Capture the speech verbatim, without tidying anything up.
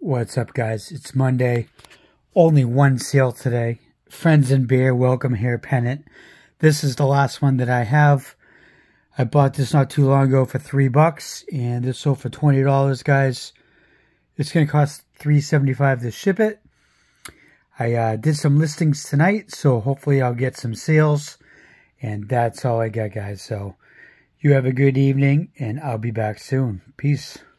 What's up, guys? It's Monday. Only one sale today. Friends and Beer Welcome Hair Pennant. This is the last one that I have. I bought this not too long ago for three bucks, and this sold for twenty dollars, guys. It's going to cost three seventy-five to ship it. I uh, did some listings tonight, so hopefully I'll get some sales. And that's all I got, guys. So you have a good evening, and I'll be back soon. Peace.